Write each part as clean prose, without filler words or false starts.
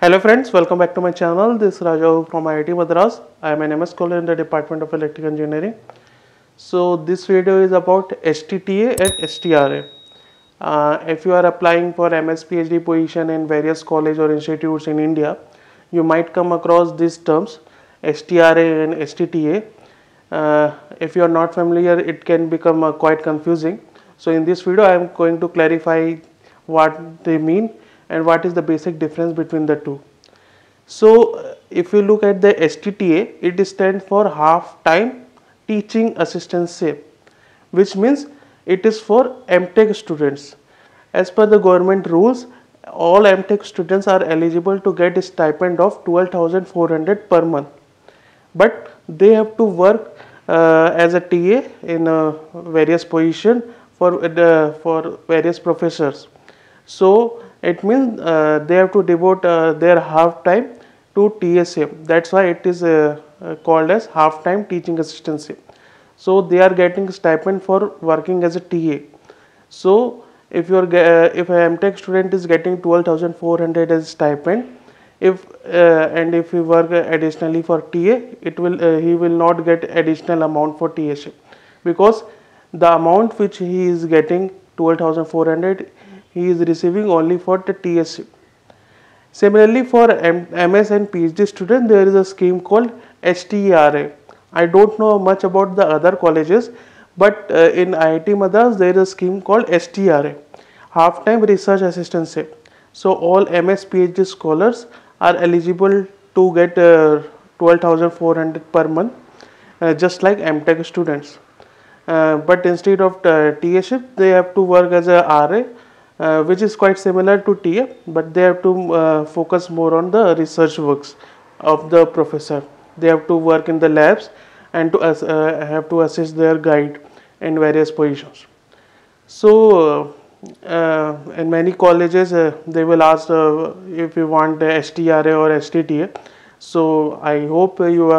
Hello friends, welcome back to my channel. This is Raja from IIT Madras. I am an MS scholar in the Department of Electrical Engineering. So this video is about HTTA and HTRA. If you are applying for MS PhD position in various colleges or institutes in India, you might come across these terms HTRA and HTTA. If you are not familiar, it can become quite confusing. So in this video, I am going to clarify what they mean and what is the basic difference between the two. So if you look at the HTTA, it stands for half-time teaching assistantship, which means it is for MTech students. As per the government rules, all MTech students are eligible to get a stipend of 12,400 per month, but they have to work as a TA in various position for various professors. So it means they have to devote their half time to TSA. That's why it is called as half time teaching assistantship. So they are getting stipend for working as a TA. So if you are if a MTech student is getting 12,400 as stipend, if you work additionally for TA, he will not get additional amount for TSA, because the amount which he is getting 12,400 he is receiving only for the TSA. Similarly, for MS and PhD student, there is a scheme called HTRA. I don't know much about the other colleges, but in IIT Madras there is a scheme called HTRA, half-time research assistantship. So all MS PhD scholars are eligible to get 12,400 per month, just like MTech students. But instead of TSA, they have to work as a RA, which is quite similar to TA, but they have to focus more on the research works of the professor. They have to work in the labs and to have to assist their guide in various positions. So in many colleges they will ask if you want HTRA or HTTA. So I hope you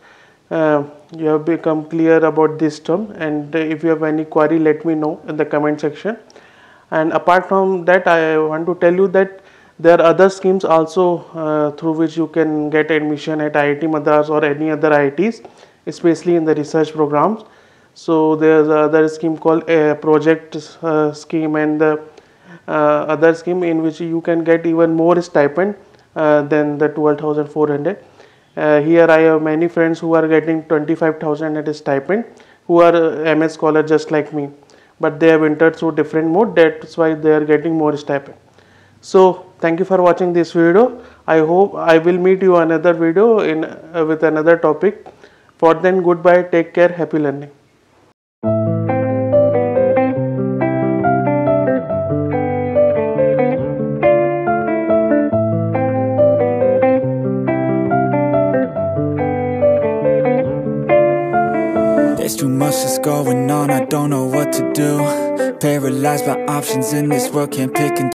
have become clear about this term, and if you have any query, let me know in the comment section. And apart from that, I want to tell you that there are other schemes also through which you can get admission at IIT Madras or any other IITs, especially in the research programs. So there is another scheme called a project scheme, and the other scheme in which you can get even more stipend than the 12,400. Here I have many friends who are getting 25,000 at a stipend, who are MS scholars just like me, but they have entered through different mode. That's why they are getting more stipend. So thank you for watching this video. I hope I will meet you another video in with another topic. For then, goodbye, take care, happy learning. There's too much that's going on, I don't know what to do. Paralyzed by options in this world, can't pick and